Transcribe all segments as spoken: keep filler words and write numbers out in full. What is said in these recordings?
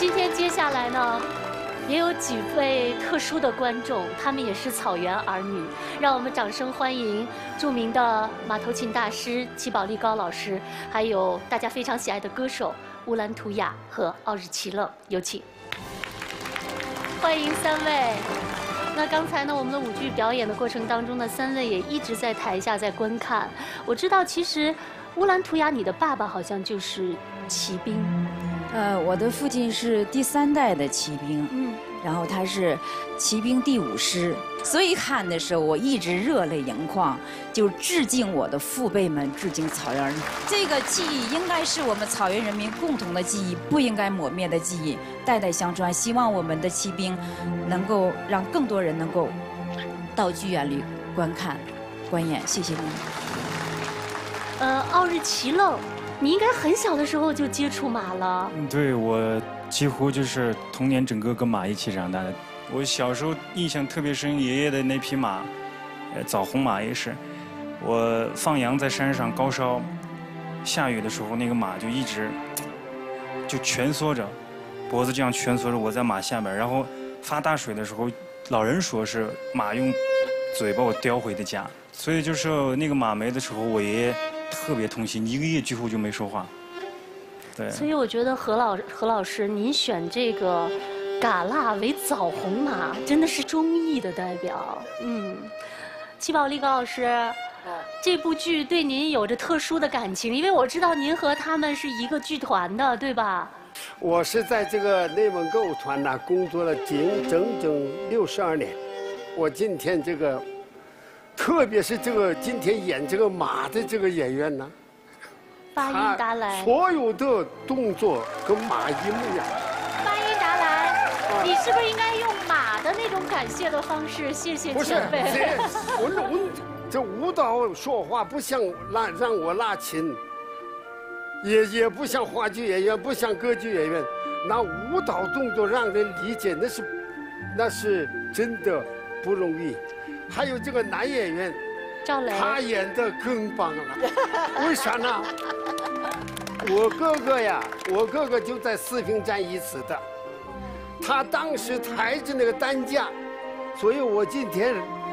今天接下来呢，也有几位特殊的观众，他们也是草原儿女，让我们掌声欢迎著名的马头琴大师齐宝力高老师，还有大家非常喜爱的歌手乌兰图雅和奥日齐勒，有请。欢迎三位。那刚才呢，我们的舞剧表演的过程当中呢，三位也一直在台下在观看。我知道，其实乌兰图雅，你的爸爸好像就是骑兵。 呃，我的父亲是第三代的骑兵， 嗯， 然后他是骑兵第五师，所以看的时候我一直热泪盈眶，就致敬我的父辈们，致敬草原人。这个记忆应该是我们草原人民共同的记忆，不应该抹灭的记忆，代代相传。希望我们的骑兵能够让更多人能够到剧院里观看、观演。谢谢你们。 呃，奥日齐勒。你应该很小的时候就接触马了。 对，我几乎就是童年整个跟马一起长大的。我小时候印象特别深，爷爷的那匹马，呃，枣红马也是。我放羊在山上高烧，下雨的时候那个马就一直就蜷缩着，脖子这样蜷缩着，我在马下边。然后发大水的时候，老人说是马用嘴把我叼回的家。所以就是那个马没的时候，我爷爷特别痛心，一个月几乎就没说话。对。 所以我觉得何老何老师，您选这个嘎剌为枣红马，真的是忠义的代表。嗯，齐宝力高老师，这部剧对您有着特殊的感情，因为我知道您和他们是一个剧团的，对吧？ 我是在这个内蒙歌舞团呢工作了整整整六十二年。我今天这个。特别是这个今天演这个马的这个演员呢， 巴音达莱， 所有的动作跟马一模一样。 巴音达莱，你是不是应该用马的那种感谢的方式谢谢前辈？ 不是，我我这舞蹈说话不像拉让我拉琴，也也不像话剧演员，不像歌剧演员，那舞蹈动作让人理解，那是那是真的不容易。还有这个男演员赵雷， 他演的更棒了。为啥呢？我哥哥呀，我哥哥就在四平战役死的，他当时抬着那个担架，所以我今天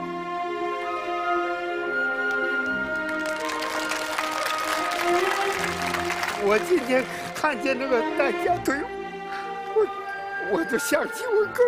我今天看见那个担架腿，我我就想起我哥。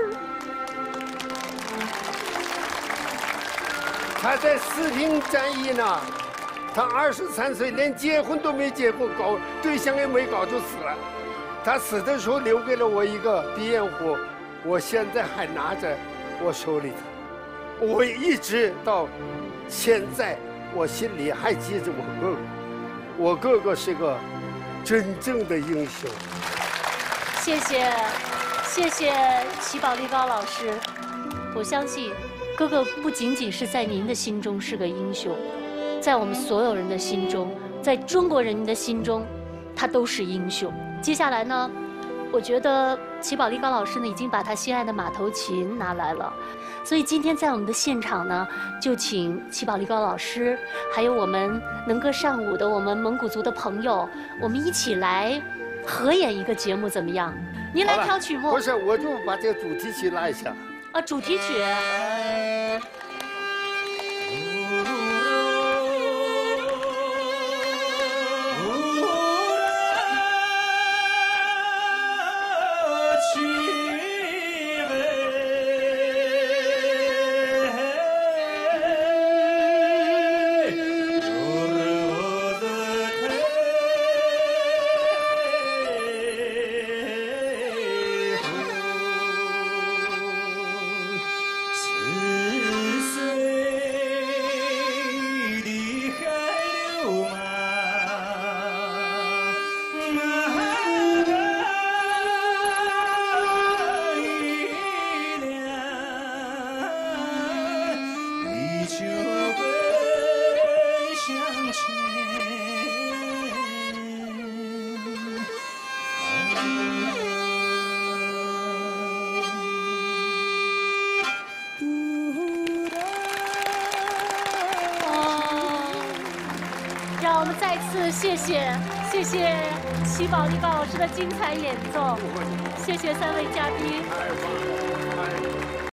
他在四平战役呢，他二十三岁，连结婚都没结婚，搞对象也没搞就死了。他死的时候留给了我一个鼻烟壶，我现在还拿着我手里头。我一直到现在，我心里还记着我哥哥。我哥哥是个真正的英雄。 谢谢，谢谢齐宝力高老师，我相信。哥哥不仅仅是在您的心中是个英雄，在我们所有人的心中，在中国人民的心中，他都是英雄。接下来呢，我觉得齐宝力高老师呢已经把他心爱的马头琴拿来了，所以今天在我们的现场呢，就请齐宝力高老师，还有我们能歌善舞的我们蒙古族的朋友，我们一起来合演一个节目，怎么样？您来挑曲目。 不是，我就把这个主题曲拉一下。 啊，主题曲。谢谢，谢谢谢齐宝力高老师的精彩演奏，谢谢三位嘉宾。